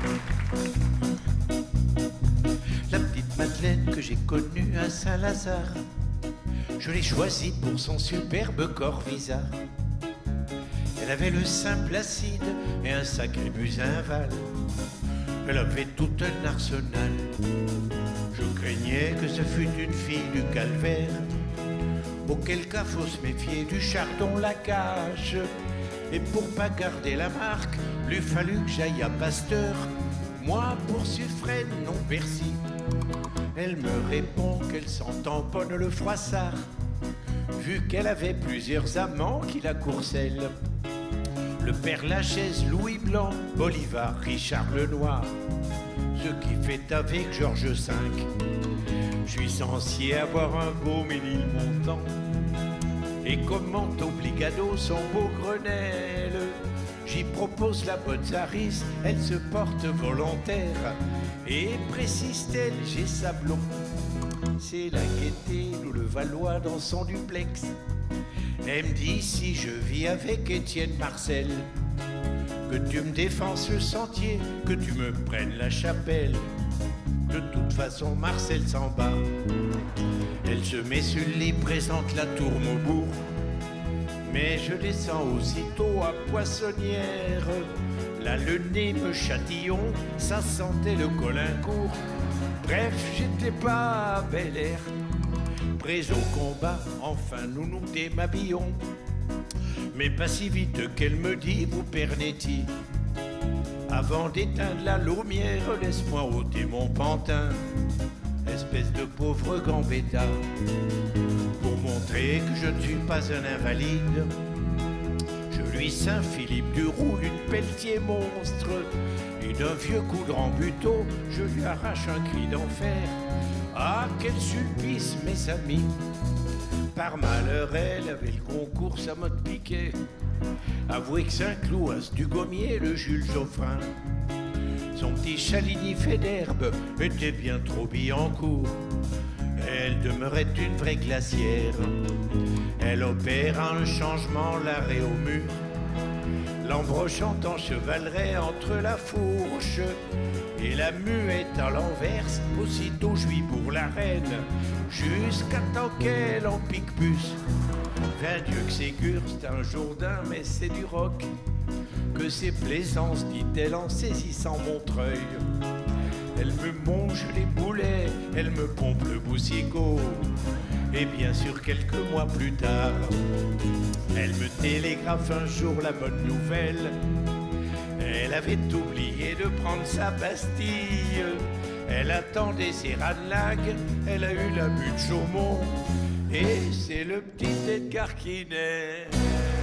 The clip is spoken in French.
La petite Madeleine que j'ai connue à Saint-Lazare, je l'ai choisie pour son superbe corps bizarre. Elle avait le sein placide et un sacré buzinval. Elle avait tout un arsenal. Je craignais que ce fût une fille du calvaire, auquel cas faut se méfier du chardon la cage. Et pour pas garder la marque, lui fallut que j'aille à Pasteur, moi pour Suffren, non Bercy. Elle me répond qu'elle s'en tamponne le froissart, vu qu'elle avait plusieurs amants qui la courcellent. Le Père Lachaise, Louis Blanc, Bolivar, Richard Lenoir, ce qui fait avec Georges V. Je suis censé avoir un beau Ménilmontant, et comment obligado son beau Grenelle. J'y propose la bonne Zaris, elle se porte volontaire, et précise-t-elle, j'ai Sablon. C'est la gaieté, nous le Valois dans son duplex. Elle me dit si je vis avec Étienne Marcel, que tu me défenses le sentier, que tu me prennes la chapelle. De toute façon Marcel s'en bat. Elle se met sur le lit, présente la tour Maubourg, mais je descends aussitôt à Poissonnière. Là le nez me chatillon, ça sentait le Colincourt. Bref, j'étais pas à Bel Air. Prêts au combat, enfin nous nous démhabillons, mais pas si vite qu'elle me dit, vous Pernetti, avant d'éteindre la lumière, laisse-moi ôter mon pantin, espèce de pauvre gambetta, pour montrer que je ne suis pas un invalide. Je lui Saint-Philippe du Roule une pelletier monstre, et d'un vieux coup de rambuteau, je lui arrache un cri d'enfer. Ah, quel supplice, mes amis! Par malheur, elle avait le concours à mode piquet. Avouez que Saint-Cloud, du Gommier, le Jules Geoffrin. Son petit Chaligny fait d'herbe était bien trop Billancourt. Elle demeurait une vraie glacière. Elle opère un changement, l'arrêt au mur, l'embrochant en chevaleret entre la fourche et la muette à l'enverse. Aussitôt je lui pour la reine, jusqu'à temps qu'elle en pique plus. Vain Dieu que c'est gur, c'est un Jourdain, mais c'est du roc. Que c'est plaisance, dit-elle en saisissant mon treuil. Elle me mange les boulets, elle me pompe le boussicot. Et bien sûr quelques mois plus tard, elle me télégraphe un jour la bonne nouvelle. Elle avait oublié de prendre sa pastille. Elle attendait ses ranelagues, elle a eu l'abus de Chaumont. Et c'est le petit Edgar qui naît.